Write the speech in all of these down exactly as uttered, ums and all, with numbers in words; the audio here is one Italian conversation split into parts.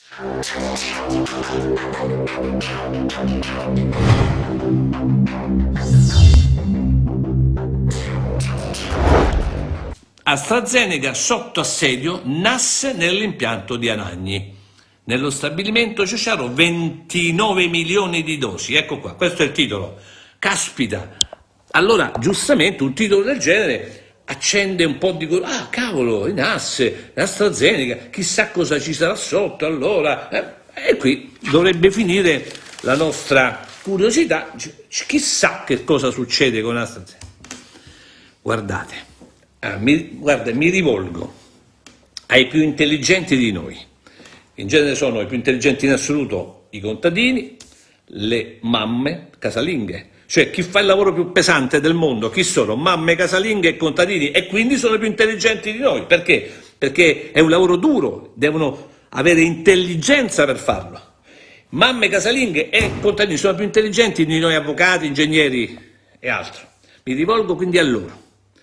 AstraZeneca sotto assedio, N A S nell'impianto di Anagni. Nello stabilimento Ciociaro ventinove milioni di dosi. Ecco qua, questo è il titolo. Caspita! Allora, giustamente, un titolo del genere accende un po' di... Ah, cavolo, i N A S, AstraZeneca, chissà cosa ci sarà sotto, allora... Eh, e qui dovrebbe finire la nostra curiosità. Chissà che cosa succede con AstraZeneca. Guardate. Ah, mi, guarda, mi rivolgo ai più intelligenti di noi, in genere sono i più intelligenti in assoluto i contadini, le mamme casalinghe, cioè chi fa il lavoro più pesante del mondo, chi sono? Mamme casalinghe e contadini, e quindi sono i più intelligenti di noi. Perché? Perché è un lavoro duro, devono avere intelligenza per farlo. Mamme casalinghe e contadini sono più intelligenti di noi avvocati, ingegneri e altro. Mi rivolgo quindi a loro.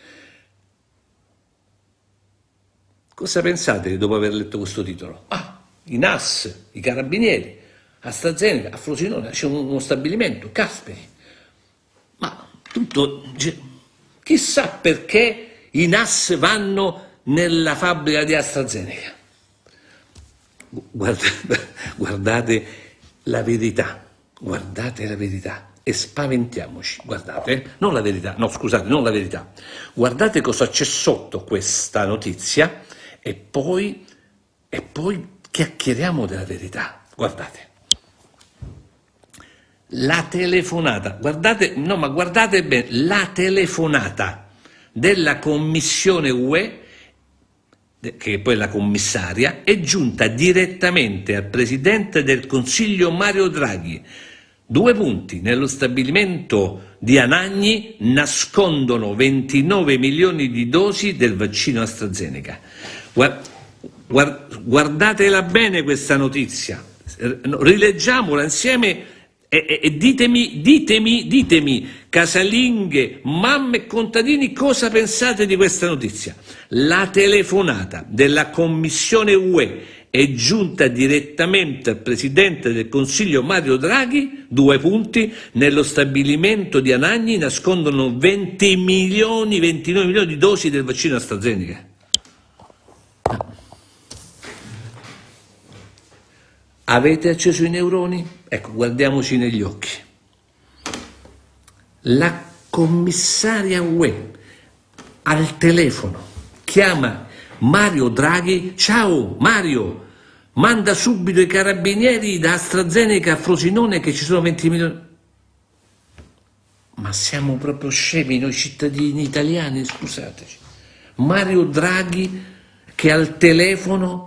Cosa pensate dopo aver letto questo titolo? Ah, i N A S, i carabinieri, AstraZeneca, a Frosinone c'è uno stabilimento, casperi. Ma tutto, chissà perché i N A S vanno nella fabbrica di AstraZeneca. Guardate, guardate la verità, guardate la verità e spaventiamoci. Guardate, non la verità, no scusate, non la verità. Guardate cosa c'è sotto questa notizia. E poi, e poi chiacchieriamo della verità. Guardate. La telefonata, guardate, no ma guardate bene, la telefonata della Commissione U E, che poi è la commissaria, è giunta direttamente al Presidente del Consiglio Mario Draghi. Due punti, nello stabilimento di Anagni nascondono ventinove milioni di dosi del vaccino AstraZeneca. Guardatela bene questa notizia, rileggiamola insieme e, e, e ditemi, ditemi, ditemi, casalinghe, mamme e contadini, cosa pensate di questa notizia. La telefonata della Commissione U E è giunta direttamente al Presidente del Consiglio Mario Draghi, due punti, nello stabilimento di Anagni nascondono venti milioni, ventinove milioni di dosi del vaccino AstraZeneca. Avete acceso i neuroni? Ecco, guardiamoci negli occhi. La commissaria U E al telefono chiama Mario Draghi. Ciao Mario, manda subito i carabinieri da AstraZeneca a Frosinone che ci sono venti milioni. Ma siamo proprio scemi noi cittadini italiani, scusateci. Mario Draghi che al telefono...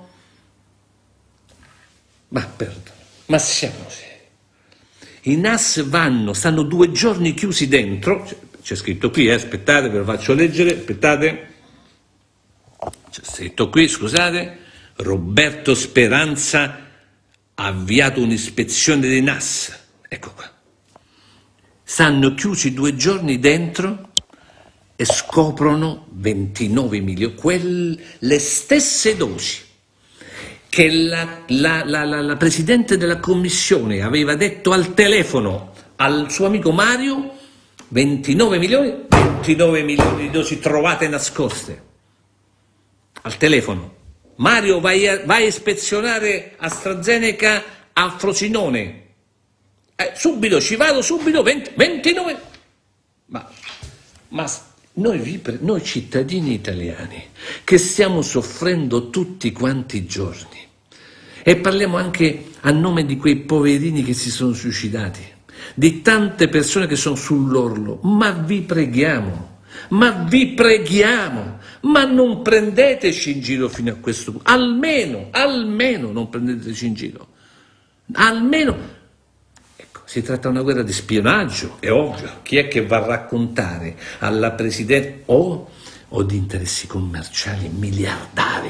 Ma perdono, ma siamo seri. I N A S vanno, stanno due giorni chiusi dentro, c'è scritto qui, eh, aspettate, ve lo faccio leggere, aspettate, c'è scritto qui, scusate, Roberto Speranza ha avviato un'ispezione dei N A S, ecco qua. Stanno chiusi due giorni dentro e scoprono ventinove milioni, quelle, le stesse dosi che la, la, la, la, la Presidente della Commissione aveva detto al telefono al suo amico Mario, ventinove milioni, ventinove milioni di dosi trovate nascoste al telefono. Mario, vai a, vai a ispezionare AstraZeneca a Frosinone. Eh, subito, ci vado subito, venti, ventinove. Ma, ma noi, noi cittadini italiani che stiamo soffrendo tutti quanti i giorni, e parliamo anche a nome di quei poverini che si sono suicidati, di tante persone che sono sull'orlo, ma vi preghiamo, ma vi preghiamo, ma non prendeteci in giro fino a questo punto, almeno, almeno non prendeteci in giro, almeno, ecco, si tratta di una guerra di spionaggio, è ovvio, chi è che va a raccontare alla Presidente, o, o di interessi commerciali miliardari?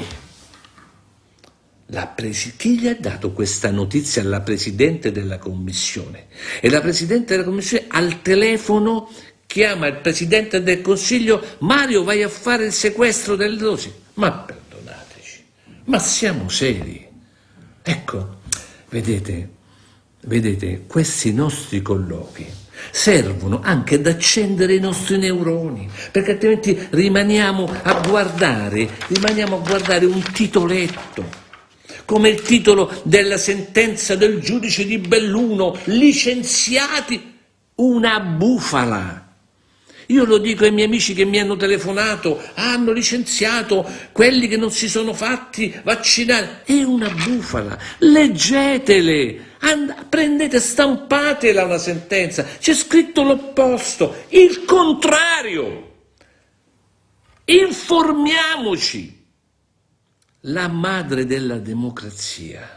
La presi- chi gli ha dato questa notizia alla Presidente della Commissione? E la Presidente della Commissione al telefono chiama il Presidente del Consiglio, Mario, vai a fare il sequestro delle dosi. Ma perdonateci, ma siamo seri. Ecco, vedete, vedete, questi nostri colloqui servono anche ad accendere i nostri neuroni, perché altrimenti rimaniamo a guardare, rimaniamo a guardare un titoletto, come il titolo della sentenza del giudice di Belluno, licenziati, una bufala. Io lo dico ai miei amici che mi hanno telefonato, hanno licenziato quelli che non si sono fatti vaccinare. È una bufala, leggetele, and- prendete, stampatela una sentenza, c'è scritto l'opposto, il contrario. Informiamoci. La madre della democrazia